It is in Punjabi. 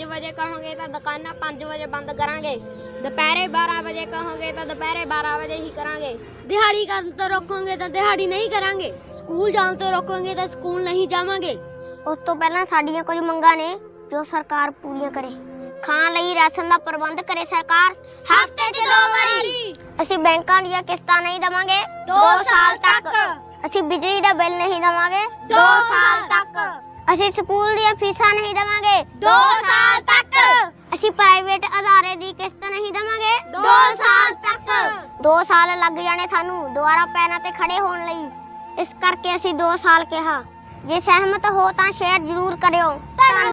5 ਵਜੇ ਕਹੋਗੇ ਤਾਂ ਦੁਕਾਨਾਂ 5 ਵਜੇ ਬੰਦ ਕਰਾਂਗੇ। ਦੁਪਹਿਰੇ 12 ਵਜੇ ਕਹੋਗੇ ਤਾਂ ਦੁਪਹਿਰੇ 12 ਵਜੇ ਹੀ ਕਰਾਂਗੇ। ਦਿਹਾੜੀ ਕਰਨ ਤੋਂ ਰੋਕੋਗੇ ਤਾਂ ਦਿਹਾੜੀ ਨਹੀਂ ਕਰਾਂਗੇ। ਸਕੂਲ ਜਾਣ ਤੋਂ ਰੋਕੋਗੇ ਤਾਂ ਸਕੂਲ ਨਹੀਂ ਜਾਵਾਂਗੇ। ਉਸ ਤੋਂ ਪਹਿਲਾਂ ਸਾਡੀਆਂ ਕੁਝ ਮੰਗਾਂ ਨੇ ਜੋ ਸਰਕਾਰ ਪੂਰੀਆਂ ਕਰੇ। ਖਾਣ ਲਈ ਰਾਸ਼ਨ ਦਾ ਪ੍ਰਬੰਧ ਕਰੇ ਸਰਕਾਰ ਹਫ਼ਤੇ 'ਚ 2 ਵਾਰੀ। ਅਸੀਂ ਬੈਂਕਾਂ ਦੀਆਂ ਕਿਸ਼ਤਾਂ ਨਹੀਂ ਦੇਵਾਂਗੇ 2 ਸਾਲ ਤੱਕ। ਅਸੀਂ ਬਿਜਲੀ ਦਾ ਬਿੱਲ ਨਹੀਂ ਦੇਵਾਂਗੇ 2 ਸਾਲ ਤੱਕ। ਅਸੀਂ ਸਕੂਲ ਦੀਆਂ ਫੀਸਾਂ ਨਹੀਂ ਦੇਵਾਂਗੇ 2 ਸਾਲ ਤੱਕ। ਅਸੀਂ ਪ੍ਰਾਈਵੇਟ ਅਦਾਰੇ ਦੀ ਕਿਸ਼ਤ ਨਹੀਂ ਦੇਵਾਂਗੇ 2 ਸਾਲ ਤੱਕ। 2 ਸਾਲ ਲੱਗ ਜਾਣੇ ਸਾਨੂੰ ਦੁਬਾਰਾ ਪੈਰਾਂ ਤੇ ਖੜੇ ਹੋਣ ਲਈ। ਇਸ ਕਰਕੇ ਅਸੀਂ 2 ਸਾਲ ਕਿਹਾ। ਜੇ ਸਹਿਮਤ ਹੋ ਤਾਂ ਸ਼ੇਅਰ ਜ਼ਰੂਰ ਕਰਿਓ। ਧੰਨਵਾਦ।